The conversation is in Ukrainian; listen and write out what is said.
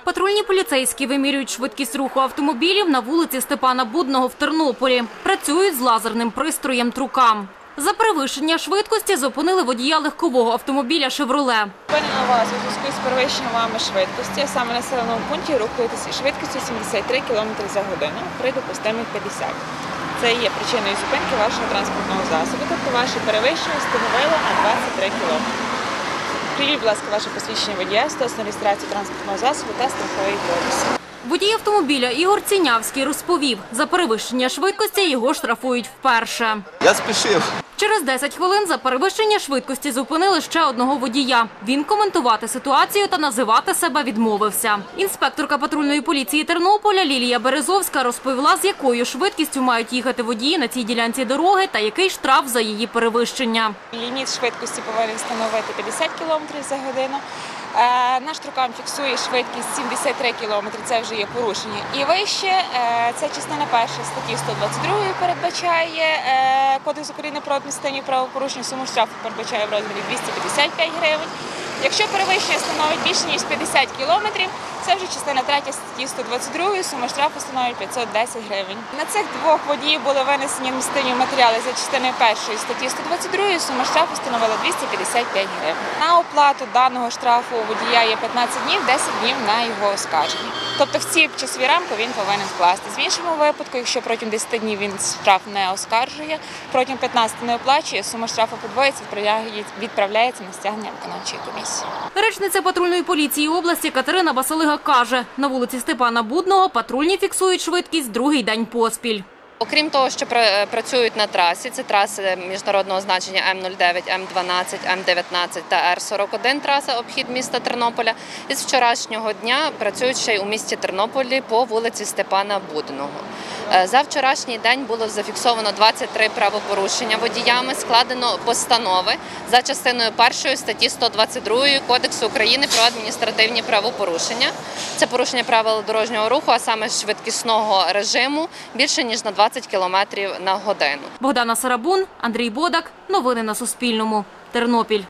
Патрульні поліцейські вимірюють швидкість руху автомобілів на вулиці Степана Будного в Тернополі. Працюють з лазерним пристроєм «Трукам». За перевищення швидкості зупинили водія легкового автомобіля «Шевроле». Зупинено вас у зв'язку з перевищенням вами швидкості, а саме в населеному пункті рухаєтеся швидкістю 73 км за годину при допустимих 50. Це є причиною зупинки вашого транспортного засобу, тобто ваше перевищення становило на 23 км. Привіть, будь ласка, ваше посвідчення водія, стосовно реєстрації транспортного засобу та страховий поліс. Водій автомобіля Ігор Цінявський розповів, за перевищення швидкості його штрафують вперше. Я спішив. Через 10 хвилин за перевищення швидкості зупинили ще одного водія. Він коментувати ситуацію та називати себе відмовився. Інспекторка патрульної поліції Тернополя Лілія Березовська розповіла, з якою швидкістю мають їхати водії на цій ділянці дороги та який штраф за її перевищення. Ліміт швидкості повинен становити 50 км за годину. Наш «Трукам» фіксує швидкість 73 км, це вже є порушення. І вище, це частина перша статті 122 передбачає Кодекс України про адміністративні правопорушення, суму штрафу передбачає в розмірі 255 гривень. Якщо перевищення становить більше ніж 50 км, це вже частина 3 статті 122, сума штрафу становить 510 гривень. На цих двох водіїв були винесені адміністративні матеріали за частиною 1 статті 122, сума штрафу становила 255 гривень. На оплату даного штрафу у водія є 15 днів, 10 днів на його оскарження. Тобто в ці часові рамки він повинен вкласти. В іншому випадку, якщо протягом 10 днів він штраф не оскаржує, протягом 15 не оплачує, сума штрафу подвоїться, відправляється на стягнення виконавчої комісії. Речниця патрульної поліції області Катерина Басалига каже, на вулиці Степана Будного патрульні фіксують швидкість другий день поспіль. Окрім того, що працюють на трасі, це траси міжнародного значення М09, М12, М19 та Р41 траса обхід міста Тернополя. І з вчорашнього дня працюють ще й у місті Тернополі по вулиці Степана Будного. За вчорашній день було зафіксовано 23 правопорушення водіями, складено постанови за частиною 1 статті 122 Кодексу України про адміністративні правопорушення. Це порушення правил дорожнього руху, а саме швидкісного режиму, більше ніж на 20 км на годину. Богдана Сарабун, Андрій Бодак. Новини на Суспільному. Тернопіль.